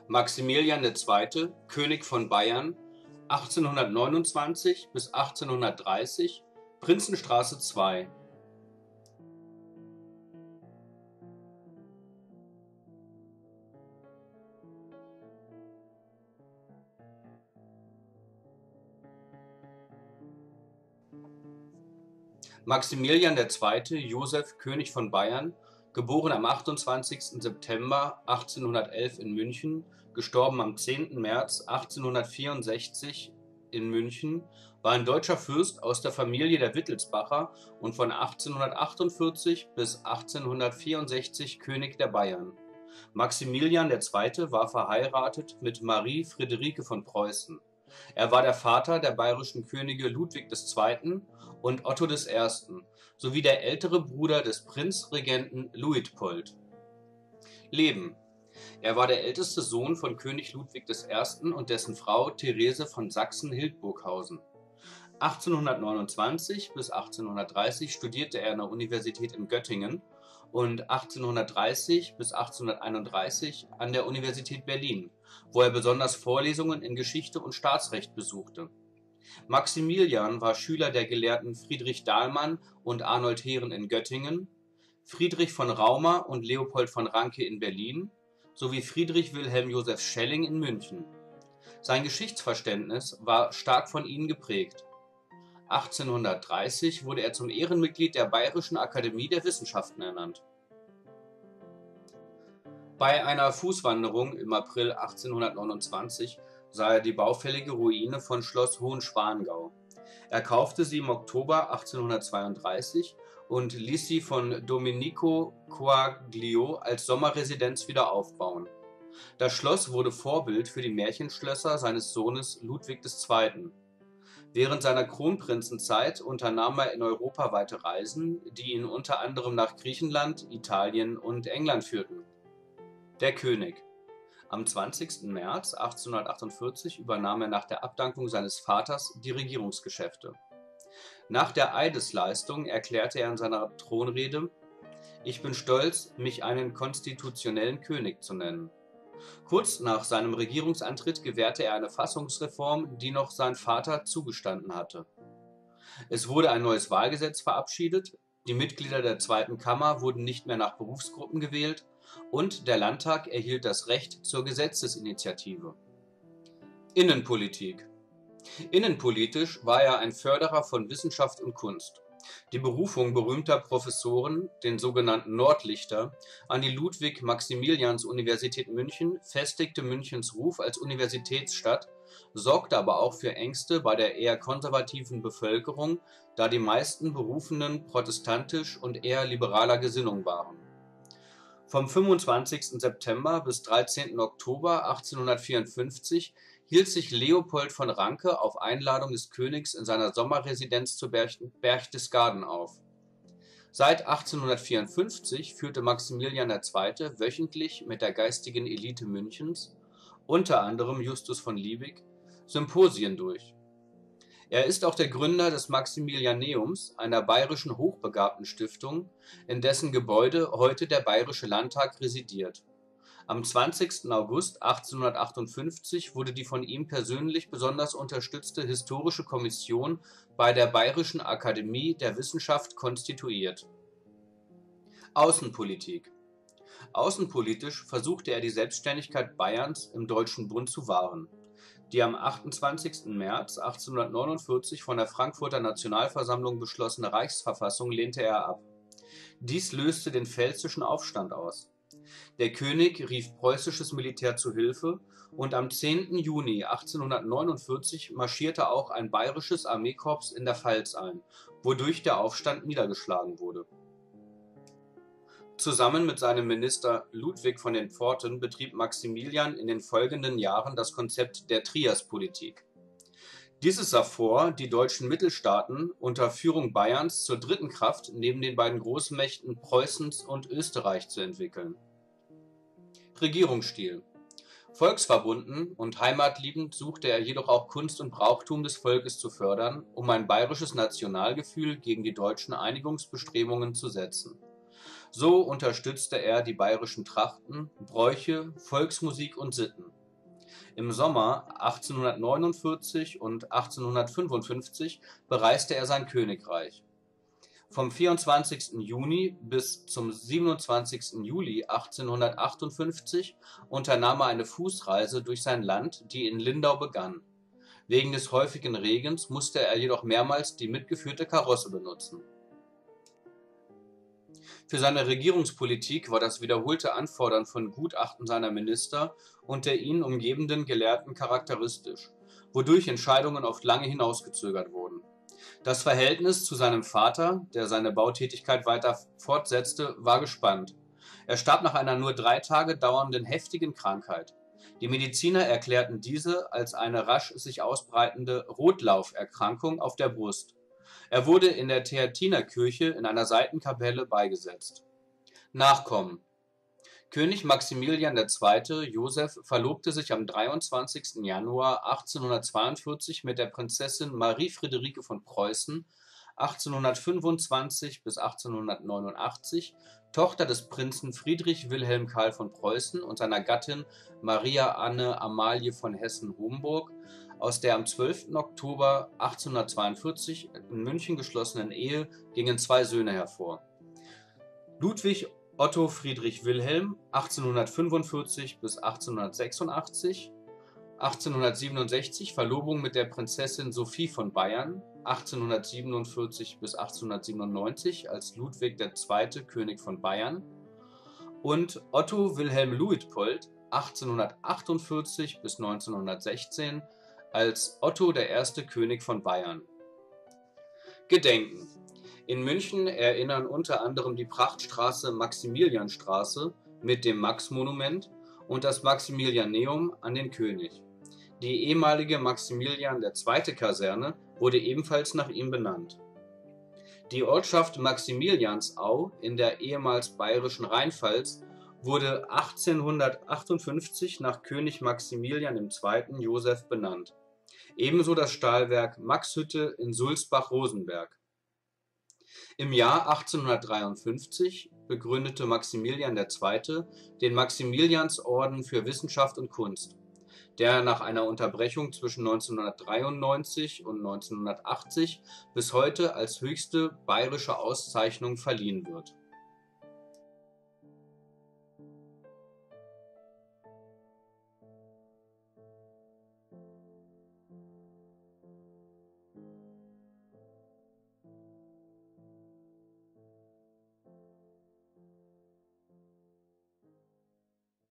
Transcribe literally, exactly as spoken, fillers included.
Maximilian der Zweite., König von Bayern, achtzehnhundertneunundzwanzig bis achtzehnhundertdreißig, Prinzenstraße zwei. Maximilian der Zweite. Joseph, König von Bayern, geboren am achtundzwanzigsten September achtzehnhundertelf in München, gestorben am zehnten März achtzehnhundertvierundsechzig in München, war ein deutscher Fürst aus der Familie der Wittelsbacher und von achtzehnhundertachtundvierzig bis achtzehnhundertvierundsechzig König der Bayern. Maximilian der Zweite. War verheiratet mit Marie Friederike von Preußen. Er war der Vater der bayerischen Könige Ludwig des Zweiten. und Otto des Ersten. sowie der ältere Bruder des Prinzregenten Luitpold. Leben: Er war der älteste Sohn von König Ludwig des Ersten. und dessen Frau Therese von Sachsen-Hildburghausen. achtzehnhundertneunundzwanzig bis achtzehnhundertdreißig studierte er an der Universität in Göttingen und achtzehnhundertdreißig bis achtzehnhunderteinunddreißig an der Universität Berlin, wo er besonders Vorlesungen in Geschichte und Staatsrecht besuchte. Maximilian war Schüler der Gelehrten Friedrich Dahlmann und Arnold Heeren in Göttingen, Friedrich von Rauma und Leopold von Ranke in Berlin sowie Friedrich Wilhelm Joseph Schelling in München. Sein Geschichtsverständnis war stark von ihnen geprägt. achtzehnhundertdreißig wurde er zum Ehrenmitglied der Bayerischen Akademie der Wissenschaften ernannt. Bei einer Fußwanderung im April achtzehnhundertneunundzwanzig sah er die baufällige Ruine von Schloss Hohenschwangau. Er kaufte sie im Oktober achtzehnhundertzweiunddreißig und ließ sie von Domenico Quaglio als Sommerresidenz wieder aufbauen. Das Schloss wurde Vorbild für die Märchenschlösser seines Sohnes Ludwig des Zweiten. Während seiner Kronprinzenzeit unternahm er in Europa weite Reisen, die ihn unter anderem nach Griechenland, Italien und England führten. Der König: Am zwanzigsten März achtzehnhundertachtundvierzig übernahm er nach der Abdankung seines Vaters die Regierungsgeschäfte. Nach der Eidesleistung erklärte er in seiner Thronrede: Ich bin stolz, mich einen konstitutionellen König zu nennen. Kurz nach seinem Regierungsantritt gewährte er eine Fassungsreform, die noch sein Vater zugestanden hatte. Es wurde ein neues Wahlgesetz verabschiedet, die Mitglieder der Zweiten Kammer wurden nicht mehr nach Berufsgruppen gewählt und der Landtag erhielt das Recht zur Gesetzesinitiative. Innenpolitik: Innenpolitisch war er ein Förderer von Wissenschaft und Kunst. Die Berufung berühmter Professoren, den sogenannten Nordlichter, an die Ludwig-Maximilians-Universität München festigte Münchens Ruf als Universitätsstadt, sorgte aber auch für Ängste bei der eher konservativen Bevölkerung, da die meisten Berufenen protestantisch und eher liberaler Gesinnung waren. Vom fünfundzwanzigsten September bis dreizehnten Oktober achtzehnhundertvierundfünfzig hielt sich Leopold von Ranke auf Einladung des Königs in seiner Sommerresidenz zu Berchtesgaden auf. Seit achtzehnhundertvierundfünfzig führte Maximilian der Zweite. wöchentlich mit der geistigen Elite Münchens, unter anderem Justus von Liebig, Symposien durch. Er ist auch der Gründer des Maximilianeums, einer bayerischen Hochbegabtenstiftung, in dessen Gebäude heute der Bayerische Landtag residiert. Am zwanzigsten August achtzehnhundertachtundfünfzig wurde die von ihm persönlich besonders unterstützte Historische Kommission bei der Bayerischen Akademie der Wissenschaft konstituiert. Außenpolitik: Außenpolitisch versuchte er die Selbstständigkeit Bayerns im Deutschen Bund zu wahren. Die am achtundzwanzigsten März achtzehnhundertneunundvierzig von der Frankfurter Nationalversammlung beschlossene Reichsverfassung lehnte er ab. Dies löste den Pfälzischen Aufstand aus. Der König rief preußisches Militär zu Hilfe und am zehnten Juni achtzehnhundertneunundvierzig marschierte auch ein bayerisches Armeekorps in der Pfalz ein, wodurch der Aufstand niedergeschlagen wurde. Zusammen mit seinem Minister Ludwig von den Pforten betrieb Maximilian in den folgenden Jahren das Konzept der Triaspolitik. Dieses sah vor, die deutschen Mittelstaaten unter Führung Bayerns zur dritten Kraft neben den beiden Großmächten Preußens und Österreich zu entwickeln. Regierungsstil: Volksverbunden und heimatliebend suchte er jedoch auch Kunst und Brauchtum des Volkes zu fördern, um ein bayerisches Nationalgefühl gegen die deutschen Einigungsbestrebungen zu setzen. So unterstützte er die bayerischen Trachten, Bräuche, Volksmusik und Sitten. Im Sommer achtzehnhundertneunundvierzig und achtzehnhundertfünfundfünfzig bereiste er sein Königreich. Vom vierundzwanzigsten Juni bis zum siebenundzwanzigsten Juli achtzehnhundertachtundfünfzig unternahm er eine Fußreise durch sein Land, die in Lindau begann. Wegen des häufigen Regens musste er jedoch mehrmals die mitgeführte Karosse benutzen. Für seine Regierungspolitik war das wiederholte Anfordern von Gutachten seiner Minister und der ihn umgebenden Gelehrten charakteristisch, wodurch Entscheidungen oft lange hinausgezögert wurden. Das Verhältnis zu seinem Vater, der seine Bautätigkeit weiter fortsetzte, war gespannt. Er starb nach einer nur drei Tage dauernden heftigen Krankheit. Die Mediziner erklärten diese als eine rasch sich ausbreitende Rotlauferkrankung auf der Brust. Er wurde in der Theatinerkirche in einer Seitenkapelle beigesetzt. Nachkommen: König Maximilian der Zweite. Joseph verlobte sich am dreiundzwanzigsten Januar achtzehnhundertzweiundvierzig mit der Prinzessin Marie Friederike von Preußen (achtzehnhundertfünfundzwanzig bis achtzehnhundertneunundachtzig), Tochter des Prinzen Friedrich Wilhelm Karl von Preußen und seiner Gattin Maria Anne Amalie von Hessen-Homburg, aus der am zwölften Oktober achtzehnhundertzweiundvierzig in München geschlossenen Ehe gingen zwei Söhne hervor: Ludwig Otto Friedrich Wilhelm achtzehnhundertfünfundvierzig bis achtzehnhundertsechsundachtzig, achtzehnhundertsiebenundsechzig Verlobung mit der Prinzessin Sophie von Bayern, achtzehnhundertsiebenundvierzig bis achtzehnhundertsiebenundneunzig als Ludwig der Zweite. König von Bayern, und Otto Wilhelm Luitpold achtzehnhundertachtundvierzig bis neunzehnhundertsechzehn als Otto der Erste. König von Bayern. Gedenken: In München erinnern unter anderem die Prachtstraße Maximilianstraße mit dem Max-Monument und das Maximilianeum an den König. Die ehemalige Maximilian der Zweite. Kaserne wurde ebenfalls nach ihm benannt. Die Ortschaft Maximiliansau in der ehemals bayerischen Rheinpfalz wurde achtzehnhundertachtundfünfzig nach König Maximilian der Zweite. Joseph benannt. Ebenso das Stahlwerk Maxhütte in Sulzbach-Rosenberg. Im Jahr achtzehnhundertdreiundfünfzig begründete Maximilian der Zweite. den Maximiliansorden für Wissenschaft und Kunst, der nach einer Unterbrechung zwischen neunzehnhundertdreiundneunzig und neunzehnhundertachtzig bis heute als höchste bayerische Auszeichnung verliehen wird